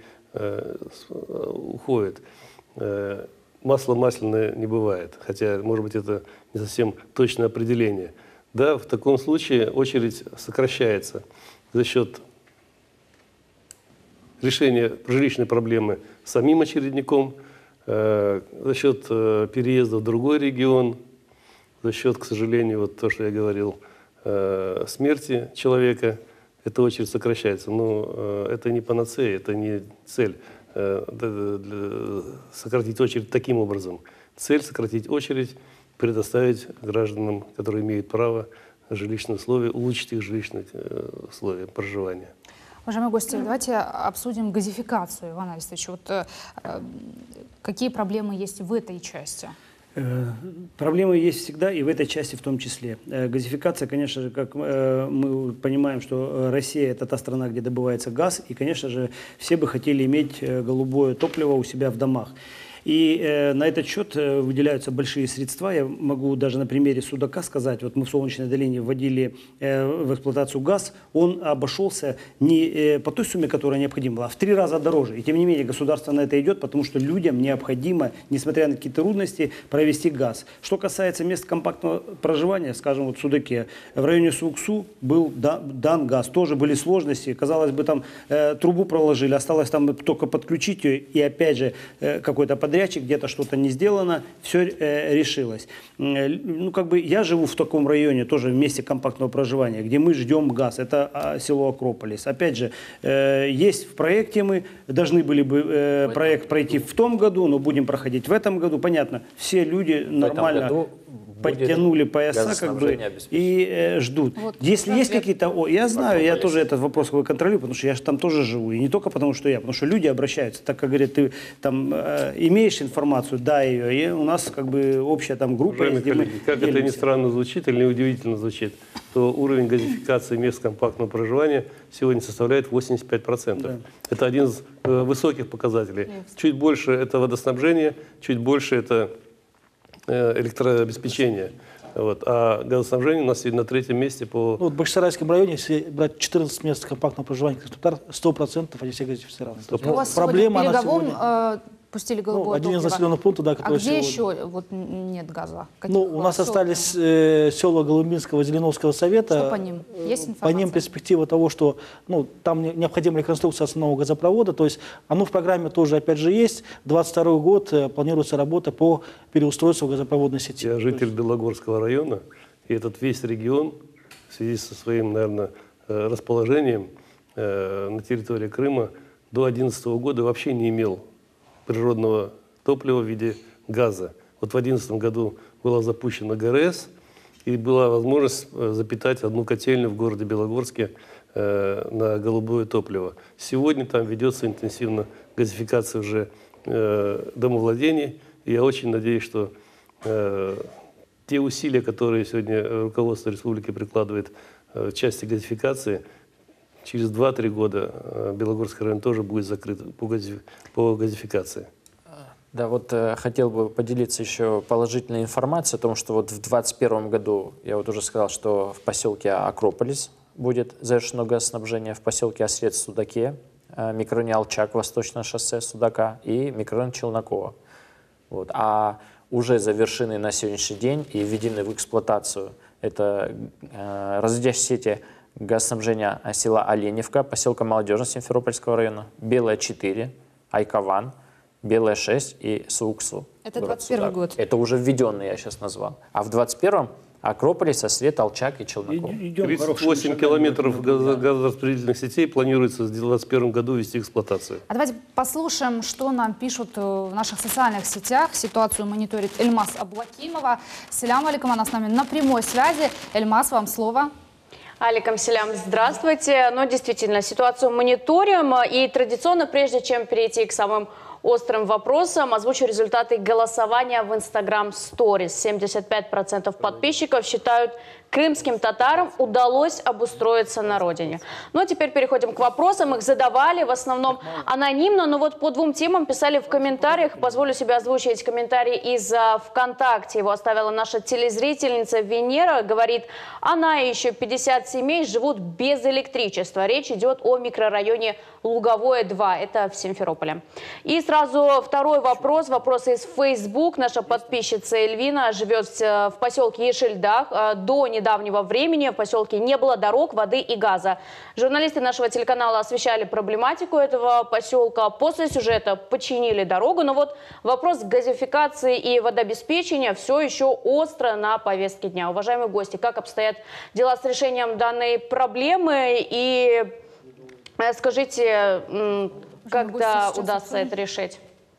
уходят. Масло масляное не бывает, хотя, может быть, это не совсем точное определение. Да, в таком случае очередь сокращается за счет решения жилищной проблемы самим очередником, за счет переезда в другой регион, за счет, к сожалению, вот то, что я говорил, смерти человека, эта очередь сокращается. Но это не панацея, это не цель сократить очередь таким образом. Цель сократить очередь, предоставить гражданам, которые имеют право, жилищные условия, улучшить их жилищные условия проживания. Уважаемые гости, давайте обсудим газификацию, Иван Алексеевич. Вот, какие проблемы есть в этой части? Проблемы есть всегда и в этой части в том числе. Газификация, конечно же, как мы понимаем, что Россия – это та страна, где добывается газ, и, конечно же, все бы хотели иметь голубое топливо у себя в домах. И на этот счет выделяются большие средства. Я могу даже на примере Судака сказать, вот мы в Солнечной долине вводили в эксплуатацию газ, он обошелся не по той сумме, которая необходима была, а в 3 раза дороже. И тем не менее государство на это идет, потому что людям необходимо, несмотря на какие-то трудности, провести газ. Что касается мест компактного проживания, скажем, вот в Судаке, в районе Сууксу был дан газ, тоже были сложности. Казалось бы, там трубу проложили, осталось там только подключить ее, и опять же какой-то подрядчик, где-то что-то не сделано, все решилось. Ну, как бы я живу в таком районе, тоже в месте компактного проживания, где мы ждем газ, это село Акрополис. Опять же, есть в проекте, мы должны были бы проект пройти в том году, но будем проходить в этом году. Понятно, все люди нормально подтянули пояса как бы, и ждут. Вот, если есть какие-то... я знаю, я тоже этот вопрос контролирую, потому что я же там тоже живу. И не только потому, что я, потому что люди обращаются. Так как говорят, ты там имеешь информацию, дай ее. И у нас как бы общая там группа. Коллеги, как это ни странно звучит или неудивительно звучит, то уровень газификации мест компактного проживания сегодня составляет 85%. Да. Это один из высоких показателей. Чуть больше это водоснабжение, чуть больше это электрообеспечение. Вот. А газоснабжение у нас сегодня на 3-м месте по... Ну, вот в Бахчисарайском районе, если брать 14 мест компактного проживания, 100% они все газифицированы. У вас проблема на сегодня... Пустили голубое один из населенных пунктов, да, который где сегодня... еще вот, нет газа? Ну, у нас остались села Голубинского, Зеленовского совета. Что по ним? Есть информация? По ним перспектива того, что там необходима реконструкция основного газопровода. То есть оно в программе тоже, опять же, есть. 2022 год планируется работа по переустройству газопроводной сети. Я житель Белогорского района, и этот весь регион в связи со своим, наверное, расположением на территории Крыма до 2011 года вообще не имел природного топлива в виде газа. Вот в 2011 году была запущена ГРС, и была возможность запитать одну котельную в городе Белогорске на голубое топливо. Сегодня там ведется интенсивно газификация уже домовладений, и я очень надеюсь, что те усилия, которые сегодня руководство республики прикладывает в части газификации, через 2-3 года Белогорский район тоже будет закрыт по газификации. Да, вот хотел бы поделиться еще положительной информацией о том, что вот в 2021 году, я вот уже сказал, что в поселке Акрополис будет завершено газоснабжение, в поселке Осрец Судаке, микрорайоне Алчак, Восточное шоссе Судака и микрорайон Челнокова. Вот. А уже завершены на сегодняшний день и введены в эксплуатацию это разделяющие сети газоснабжения села Оленевка, поселка Молодежного Симферопольского района, Белая 4, Айкован, Белая 6 и Сууксу. Это 21 год. Это уже введенный, я сейчас назвал. А в 21-м Акрополис, Осрет, Алчак и Челноков. 38 километров газораспределительных сетей планируется в 2021 году ввести в эксплуатацию. А давайте послушаем, что нам пишут в наших социальных сетях. Ситуацию мониторит Эльмаз Аблакимова. Селям алейкум, она с нами на прямой связи. Эльмаз, вам слово. Алейкум селям, здравствуйте. Но действительно, ситуацию мониторим. И традиционно, прежде чем перейти к самым острым вопросам, озвучу результаты голосования в Instagram Stories. 75% подписчиков считают, крымским татарам удалось обустроиться на родине. Ну а теперь переходим к вопросам. Их задавали в основном анонимно, но вот по 2 темам писали в комментариях. Позволю себе озвучить комментарий из ВКонтакте. Его оставила наша телезрительница Венера. Говорит, она и еще 50 семей живут без электричества. Речь идет о микрорайоне Луговое 2. Это в Симферополе. И сразу второй вопрос. Вопрос из Facebook. Наша подписчица Эльвина живет в поселке Ешельдах. До недавнего времени в поселке не было дорог, воды и газа. Журналисты нашего телеканала освещали проблематику этого поселка. После сюжета починили дорогу. Но вот вопрос газификации и водообеспечения все еще остро на повестке дня. Уважаемые гости, как обстоят дела с решением данной проблемы? И скажите, когда удастся это решить?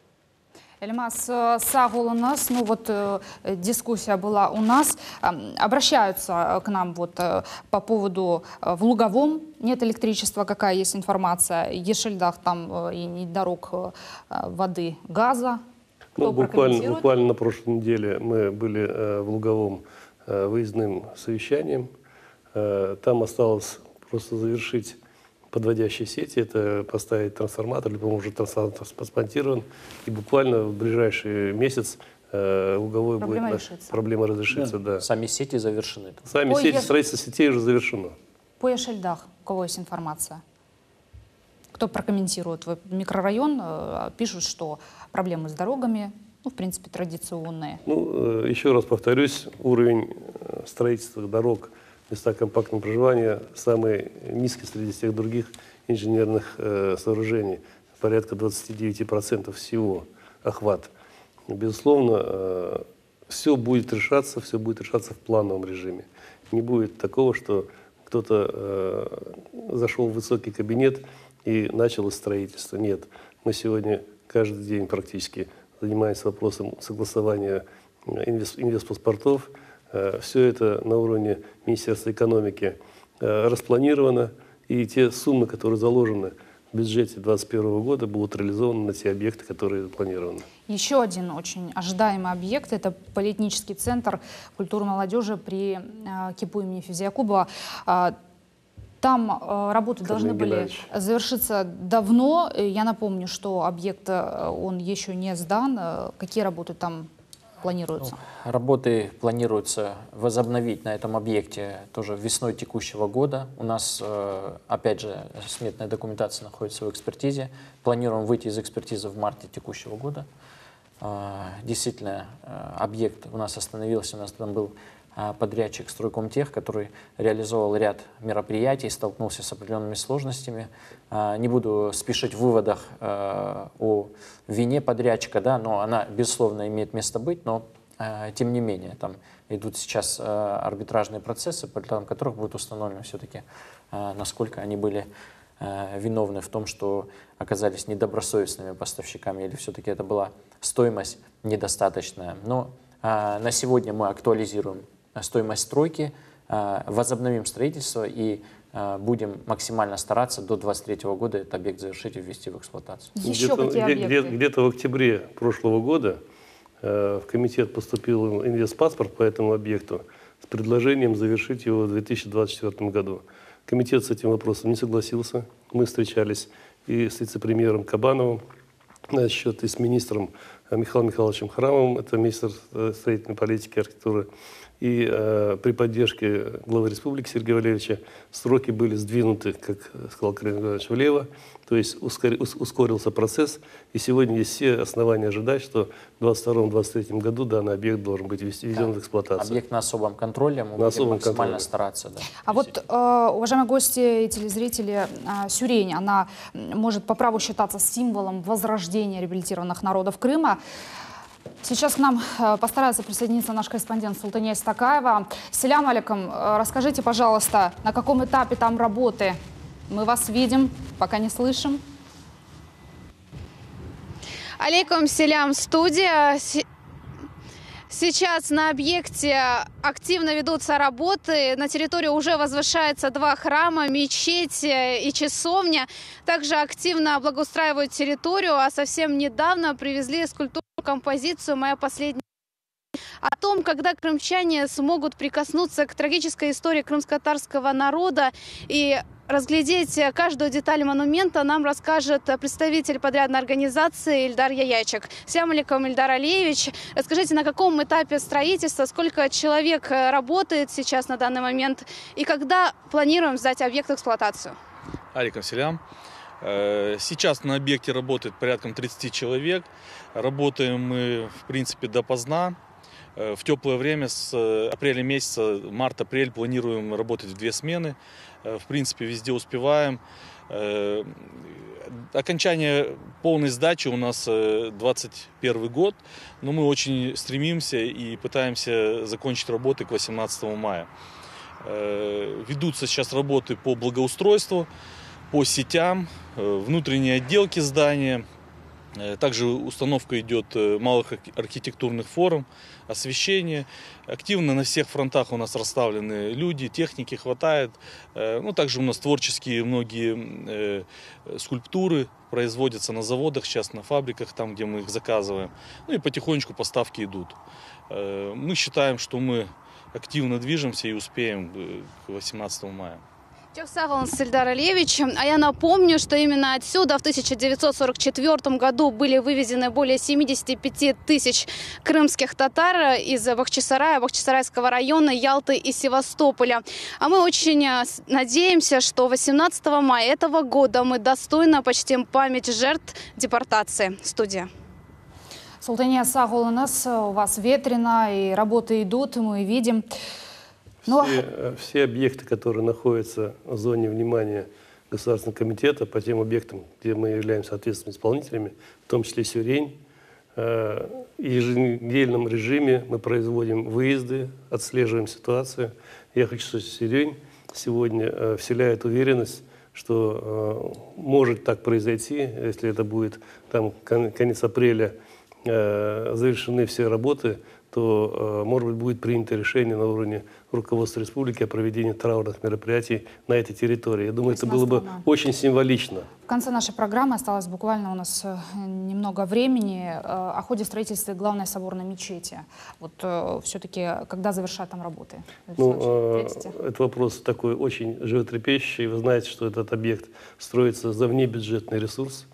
Эльмаз Сагул у нас, ну вот дискуссия была у нас, обращаются к нам вот по поводу в Луговом нет электричества, какая есть информация, Ешельдах там и нет дорог, воды, газа. Ну, буквально на прошлой неделе мы были в Луговом выездным совещанием, там осталось просто завершить подводящие сети, это поставить трансформатор, либо уже трансформатор спонтирован, и буквально в ближайший месяц луговой проблема разрешится. Да. Сами сети завершены. Сами сети, строительство сетей уже завершено. По Ешельдах у кого есть информация? Кто прокомментирует? Микрорайон пишут, что проблемы с дорогами, в принципе, традиционные. Еще раз повторюсь, уровень строительства дорог, места компактного проживания самый низкий среди всех других инженерных сооружений. Порядка 29% всего охват. Безусловно, все будет решаться в плановом режиме. Не будет такого, что кто-то зашел в высокий кабинет и начал строительство. Нет, мы сегодня каждый день практически занимаемся вопросом согласования инвестпаспортов. Все это на уровне Министерства экономики распланировано, и те суммы, которые заложены в бюджете 2021 года, будут реализованы на те объекты, которые запланированы. Еще один очень ожидаемый объект – это политический центр культуры и молодежи при КИПу имени Физиакубова. Там работы должны были завершиться давно. Я напомню, что объект он еще не сдан. Какие работы там планируются? Работы планируется возобновить на этом объекте тоже весной текущего года. У нас, опять же, сметная документация находится в экспертизе. Планируем выйти из экспертизы в марте текущего года. Действительно, объект у нас остановился, у нас там был подрядчик Стройкомтех, который реализовал ряд мероприятий, столкнулся с определенными сложностями. Не буду спешить в выводах о вине подрядчика, да, но она, безусловно, имеет место быть, но тем не менее, там идут сейчас арбитражные процессы, по итогам которых будет установлено все-таки, насколько они были виновны в том, что оказались недобросовестными поставщиками, или все-таки это была стоимость недостаточная. Но на сегодня мы актуализируем стоимость стройки, возобновим строительство и будем максимально стараться до 2023 года этот объект завершить и ввести в эксплуатацию. Где-то в октябре прошлого года в комитет поступил инвестпаспорт по этому объекту с предложением завершить его в 2024 году. Комитет с этим вопросом не согласился. Мы встречались и с вице-премьером Кабановым, насчет и с министром Михаилом Михайловичем Храмовым, это министр строительной политики и архитектуры, и при поддержке главы республики Сергея Валерьевича сроки были сдвинуты, как сказал Карен Иванович, влево, то есть ускорился процесс, и сегодня есть все основания ожидать, что в 2022-2023 году данный объект должен быть введен в эксплуатацию. Объект на особом контроле, мы будем максимально стараться. Да, а вот, уважаемые гости и телезрители, Сюрень, она может по праву считаться символом возрождения реабилитированных народов Крыма. Сейчас к нам постарается присоединиться наш корреспондент Султания Истакаева. Селям алейкум, расскажите, пожалуйста, на каком этапе там работы? Мы вас видим, пока не слышим. Алейкум селям, студия. Сейчас на объекте активно ведутся работы. На территории уже возвышается 2 храма, мечеть и часовня. Также активно благоустраивают территорию, а совсем недавно привезли скульптурную композицию «Моя последняя». О том, когда крымчане смогут прикоснуться к трагической истории крымско-татарского народа и разглядеть каждую деталь монумента, нам расскажет представитель подрядной организации Ильдар Яячек. Ассаляму алейкум, Ильдар Алиевич. Расскажите, на каком этапе строительства, сколько человек работает сейчас на данный момент и когда планируем сдать объект в эксплуатацию? Алейкум салям. Сейчас на объекте работает порядка 30 человек. Работаем мы, в принципе, допоздна. В теплое время с апреля месяца, март-апрель, планируем работать в 2 смены. В принципе, везде успеваем. Окончание полной сдачи у нас 2021 год, но мы очень стремимся и пытаемся закончить работы к 18 мая. Ведутся сейчас работы по благоустройству, по сетям, внутренней отделке здания. Также установка идет малых архитектурных форм, освещение. Активно на всех фронтах у нас расставлены люди, техники хватает. Ну, также у нас творческие многие скульптуры производятся на заводах, сейчас на фабриках, там, где мы их заказываем. Ну и потихонечку поставки идут. Мы считаем, что мы активно движемся и успеем к 18 мая. Сагалан Сельдар Алиевич. А я напомню, что именно отсюда в 1944 году были вывезены более 75 тысяч крымских татар из Бахчисарая, Бахчисарайского района, Ялты и Севастополя. А мы очень надеемся, что 18 мая этого года мы достойно почтим память жертв депортации. Студия. Султания Сагул, у вас ветрено, и работы идут, мы видим. Все объекты, которые находятся в зоне внимания Государственного комитета по тем объектам, где мы являемся ответственными исполнителями, в том числе Сюрень, в еженедельном режиме мы производим выезды, отслеживаем ситуацию. Я хочу сказать, что Сюрень сегодня вселяет уверенность, что может так произойти, если это будет там конец апреля, завершены все работы, то, может быть, будет принято решение на уровне руководства республики о проведении траурных мероприятий на этой территории. Я думаю, это было бы очень символично. В конце нашей программы осталось буквально у нас немного времени о ходе строительства главной соборной мечети. Вот все-таки, когда завершат там работы? Этот вопрос такой очень животрепещущий. Вы знаете, что этот объект строится за внебюджетный ресурс,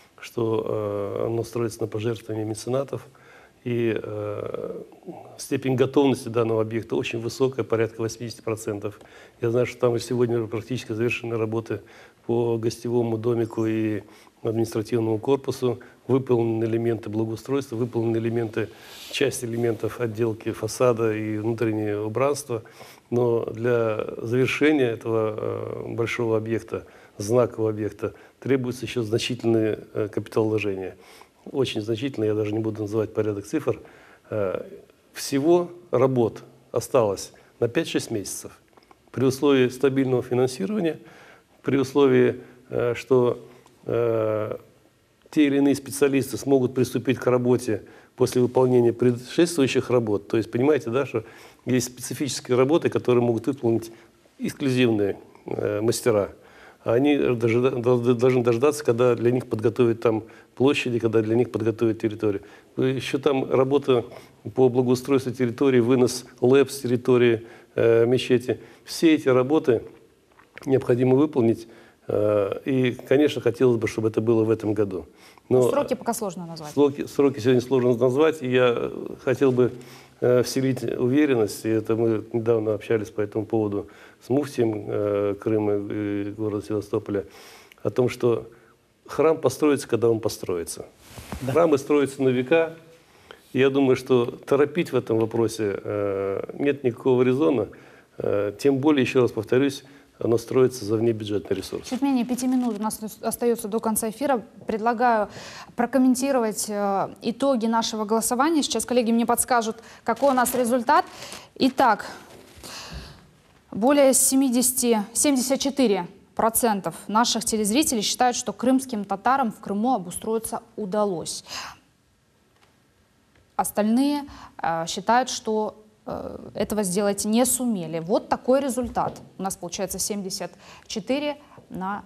что оно строится на пожертвования меценатов. И степень готовности данного объекта очень высокая, порядка 80%. Я знаю, что там сегодня практически завершены работы по гостевому домику и административному корпусу. Выполнены элементы благоустройства, выполнены часть элементов отделки фасада и внутреннего убранства. Но для завершения этого большого объекта, знакового объекта, требуется еще значительные капиталовложения. Очень значительно, я даже не буду называть порядок цифр. Всего работ осталось на 5-6 месяцев. При условии стабильного финансирования, при условии, что те или иные специалисты смогут приступить к работе после выполнения предшествующих работ. То есть, понимаете, да, что есть специфические работы, которые могут выполнить эксклюзивные мастера. Они должны дождаться, когда для них подготовят там площади, когда для них подготовят территорию. Еще там работа по благоустройству территории, вынос ЛЭП с территории мечети. Все эти работы необходимо выполнить. И, конечно, хотелось бы, чтобы это было в этом году. Но сроки пока сложно назвать. Сроки сегодня сложно назвать. И я хотел бы вселить уверенность, и это мы недавно общались по этому поводу с муфтием Крыма и города Севастополя, о том, что храм построится, когда он построится. Да. Храмы строятся на века. Я думаю, что торопить в этом вопросе нет никакого резона. Тем более, еще раз повторюсь, оно строится за внебюджетный ресурс. Чуть менее 5 минут у нас остается до конца эфира. Предлагаю прокомментировать итоги нашего голосования. Сейчас коллеги мне подскажут, какой у нас результат. Итак, более 74% наших телезрителей считают, что крымским татарам в Крыму обустроиться удалось. Остальные считают, что этого сделать не сумели. Вот такой результат. У нас получается 74 на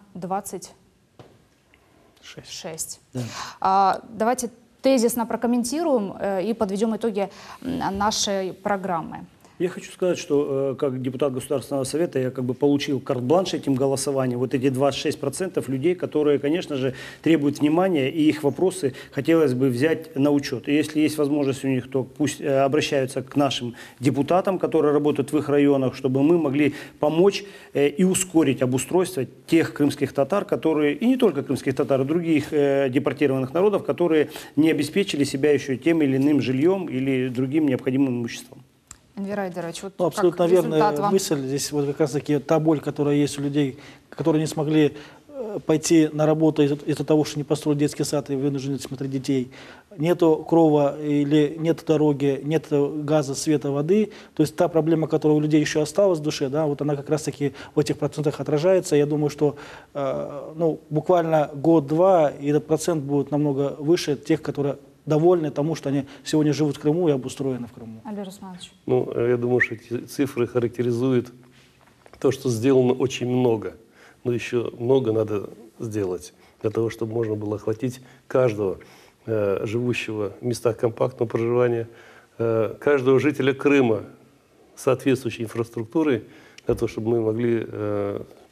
26. Да. Давайте тезисно прокомментируем и подведем итоги нашей программы. Я хочу сказать, что как депутат Государственного совета я получил карт-бланш этим голосованием. Вот эти 26% людей, которые, конечно же, требуют внимания, и их вопросы хотелось бы взять на учет. И если есть возможность у них, то пусть обращаются к нашим депутатам, которые работают в их районах, чтобы мы могли помочь и ускорить обустройство тех крымских татар, которые, и не только крымских татар, и других депортированных народов, которые не обеспечили себя еще тем или иным жильем или другим необходимым имуществом. Энвер Айдарович, вот абсолютно верная мысль. Здесь вот как раз таки та боль, которая есть у людей, которые не смогли пойти на работу из-за того, что не построили детский сад и вынуждены смотреть детей. Нету крова или нет дороги, нет газа, света, воды. То есть та проблема, которая у людей еще осталась в душе, да, вот она как раз таки в этих процентах отражается. Я думаю, что буквально год-два, и этот процент будет намного выше тех, которые довольны тому, что они сегодня живут в Крыму и обустроены в Крыму. Альберт Усманович. Я думаю, что эти цифры характеризуют то, что сделано очень много. Но еще много надо сделать для того, чтобы можно было охватить каждого живущего в местах компактного проживания, каждого жителя Крыма соответствующей инфраструктурой, для того, чтобы мы могли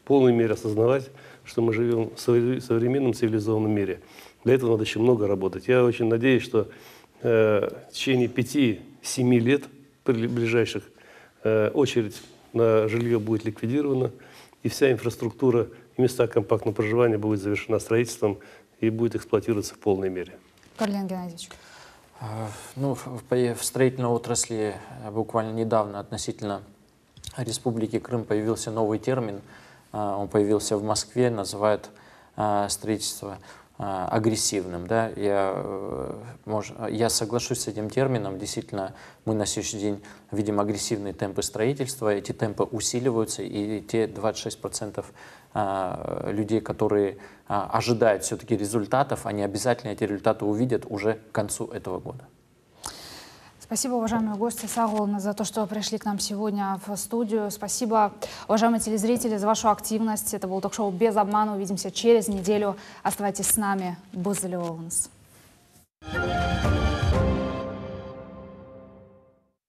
полной мере осознавать, что мы живем в современном цивилизованном мире. Для этого надо еще много работать. Я очень надеюсь, что в течение 5-7 лет ближайших очередь на жилье будет ликвидирована, и вся инфраструктура и места компактного проживания будет завершена строительством и будет эксплуатироваться в полной мере. Карлен Геннадьевич. Ну, в строительной отрасли буквально недавно относительно Республики Крым появился новый термин. Он появился в Москве, называют строительство агрессивным. Да? Я соглашусь с этим термином. Действительно, мы на сегодняшний день видим агрессивные темпы строительства. Эти темпы усиливаются, и те 26% людей, которые ожидают все-таки результатов, они обязательно эти результаты увидят уже к концу этого года. Спасибо, уважаемые гости, Сагуловна, за то, что пришли к нам сегодня в студию. Спасибо, уважаемые телезрители, за вашу активность. Это был ток-шоу «Без обмана». Увидимся через неделю. Оставайтесь с нами. Бузалевонс.